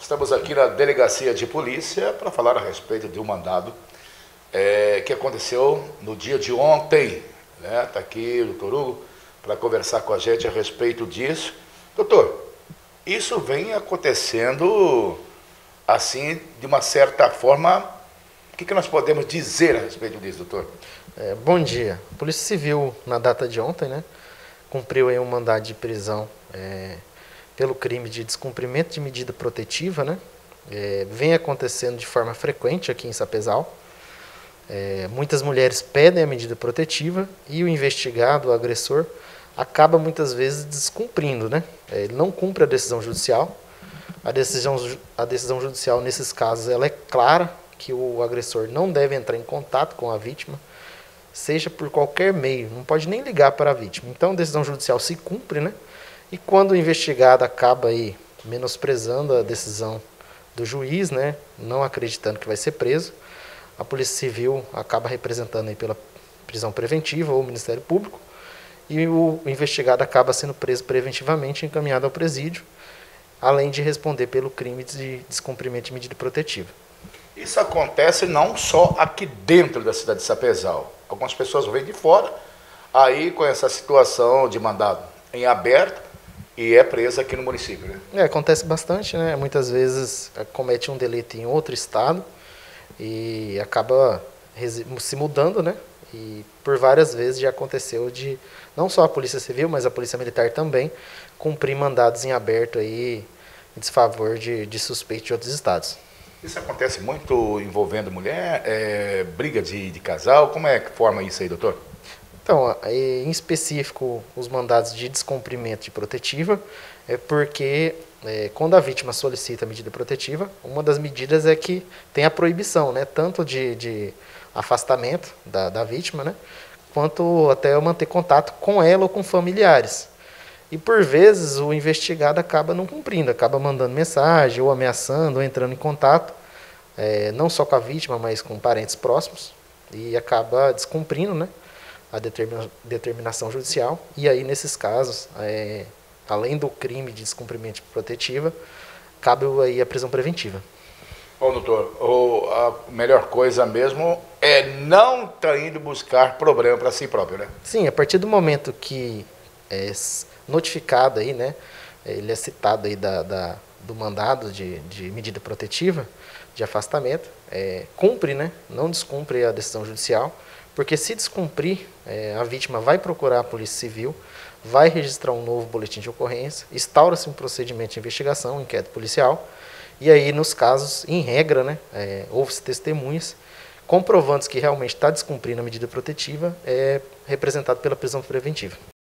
Estamos aqui na Delegacia de Polícia para falar a respeito de um mandado que aconteceu no dia de ontem. Está aqui o doutor Hugo para conversar com a gente a respeito disso. Doutor, isso vem acontecendo assim, de uma certa forma. O que nós podemos dizer a respeito disso, doutor? Bom dia. A Polícia Civil, na data de ontem, cumpriu aí um mandado de prisão pelo crime de descumprimento de medida protetiva, vem acontecendo de forma frequente aqui em Sapezal. Muitas mulheres pedem a medida protetiva e o investigado, o agressor, acaba muitas vezes descumprindo, Ele não cumpre a decisão judicial. A decisão judicial, nesses casos, ela é clara, que o agressor não deve entrar em contato com a vítima, seja por qualquer meio, não pode nem ligar para a vítima. Então, a decisão judicial se cumpre, E quando o investigado acaba aí menosprezando a decisão do juiz, não acreditando que vai ser preso, a Polícia Civil acaba representando aí pela prisão preventiva ou o Ministério Público, e o investigado acaba sendo preso preventivamente e encaminhado ao presídio, além de responder pelo crime de descumprimento de medida protetiva. Isso acontece não só aqui dentro da cidade de Sapezal. Algumas pessoas vêm de fora, aí com essa situação de mandado em aberto, e é presa aqui no município, Acontece bastante, Muitas vezes comete um delito em outro estado e acaba se mudando, E por várias vezes já aconteceu de, não só a Polícia Civil, mas a Polícia Militar também, cumprir mandados em aberto aí em desfavor de suspeitos de outros estados. Isso acontece muito envolvendo mulher, briga de casal, como é que forma isso aí, doutor? Então, em específico, os mandados de descumprimento de protetiva é porque quando a vítima solicita a medida protetiva, uma das medidas é que tem a proibição, tanto de afastamento da vítima, quanto até manter contato com ela ou com familiares. E por vezes o investigado acaba não cumprindo, acaba mandando mensagem, ou ameaçando, ou entrando em contato, não só com a vítima, mas com parentes próximos, e acaba descumprindo, a determinação judicial. E aí, nesses casos, além do crime de descumprimento de protetiva, cabe aí a prisão preventiva. Bom, doutor, a melhor coisa mesmo é não estar indo buscar problema para si próprio, Sim, a partir do momento que é notificado aí, ele é citado aí do mandado de medida protetiva, de afastamento, cumpre, não descumpre a decisão judicial, porque se descumprir, a vítima vai procurar a Polícia Civil, vai registrar um novo boletim de ocorrência, instaura-se um procedimento de investigação, um inquérito policial, e aí, nos casos, em regra, houve-se testemunhas, comprovando que realmente está descumprindo a medida protetiva, é representado pela prisão preventiva.